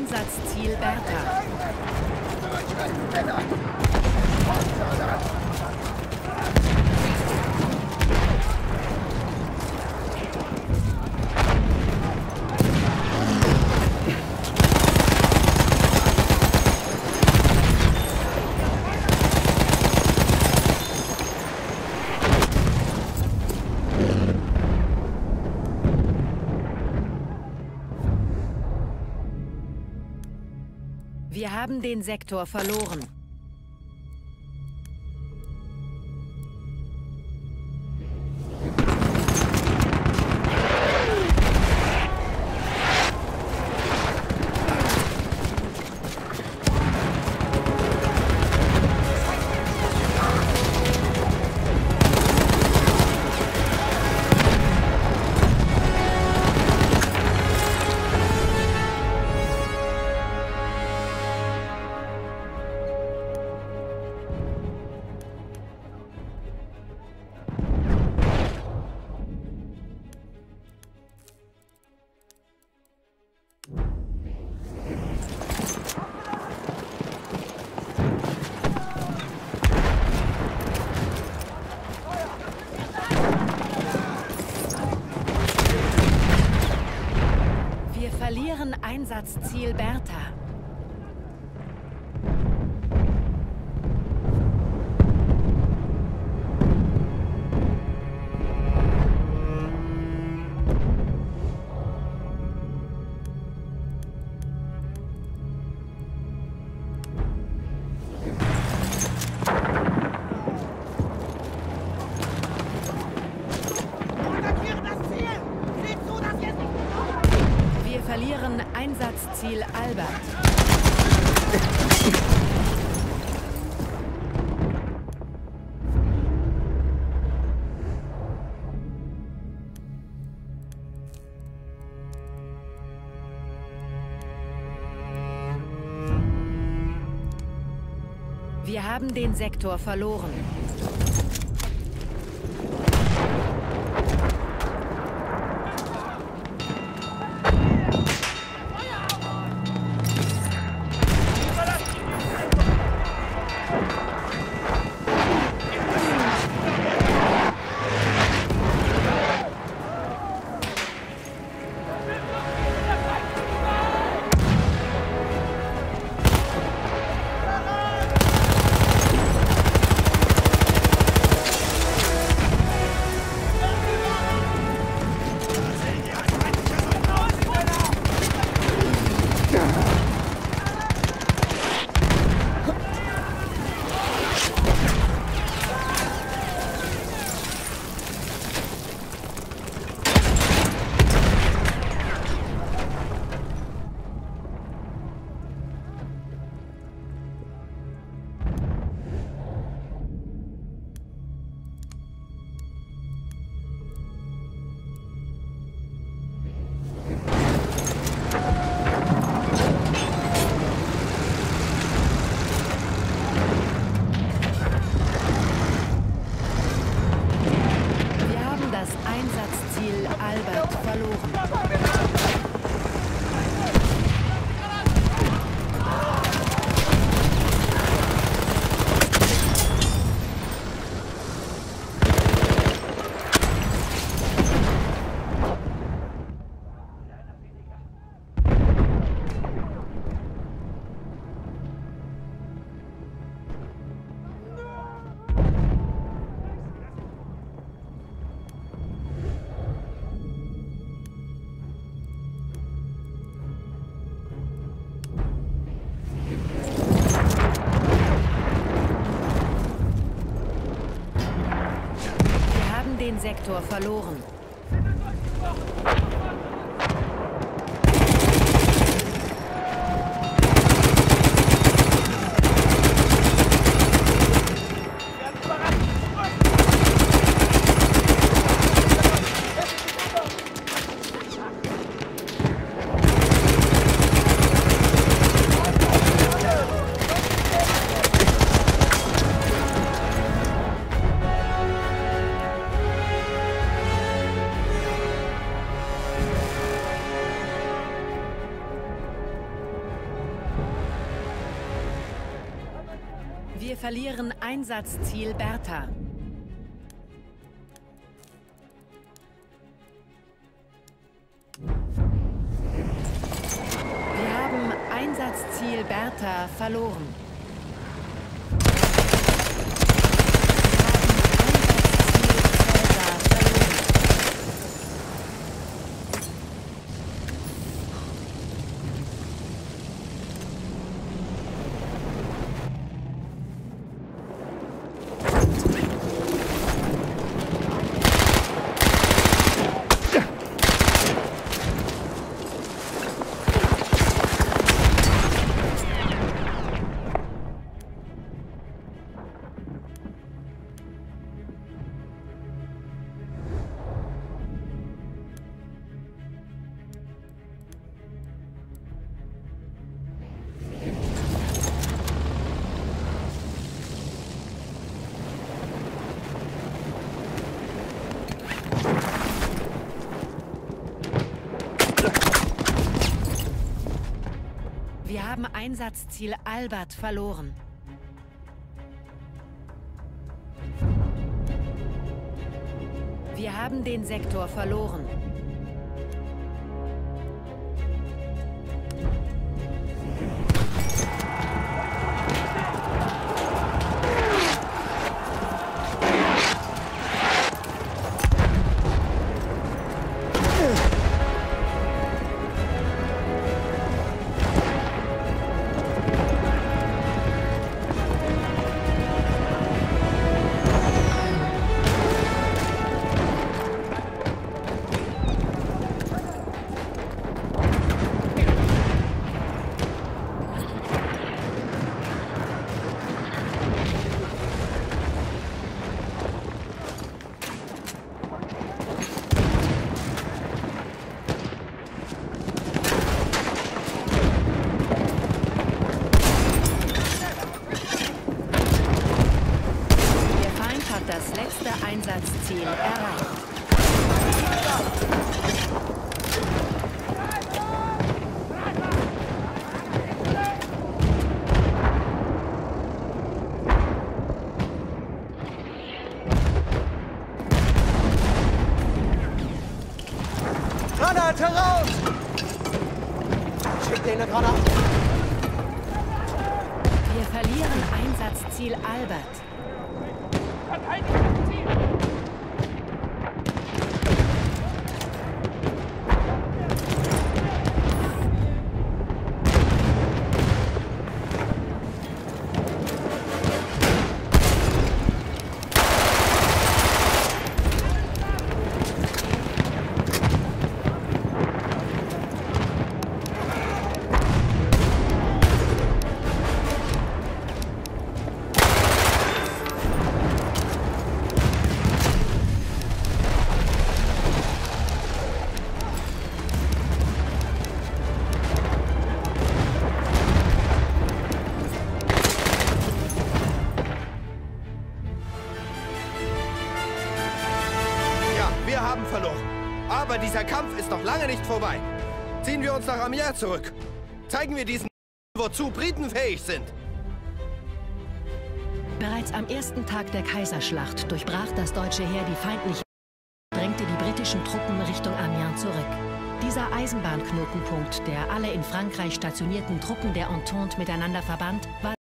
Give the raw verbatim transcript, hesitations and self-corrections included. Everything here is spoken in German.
Einsatzziel Bertha. Wir haben den Sektor verloren. Verlieren Einsatzziel Bertha. Verlieren Einsatzziel Albert. Wir haben den Sektor verloren. Den Sektor verloren. verlieren Einsatzziel Bertha. Wir haben Einsatzziel Bertha verloren. Wir haben Einsatzziel Albert verloren. Wir haben den Sektor verloren. Das letzte Einsatzziel erreicht. Granate raus! Schick dir eine Granate! Wir verlieren Einsatzziel Albert. Wir haben verloren. Aber dieser Kampf ist noch lange nicht vorbei. Ziehen wir uns nach Amiens zurück. Zeigen wir diesen, wozu Briten fähig sind. Bereits am ersten Tag der Kaiserschlacht durchbrach das deutsche Heer die feindliche und drängte die britischen Truppen Richtung Amiens zurück. Dieser Eisenbahnknotenpunkt, der alle in Frankreich stationierten Truppen der Entente miteinander verband, war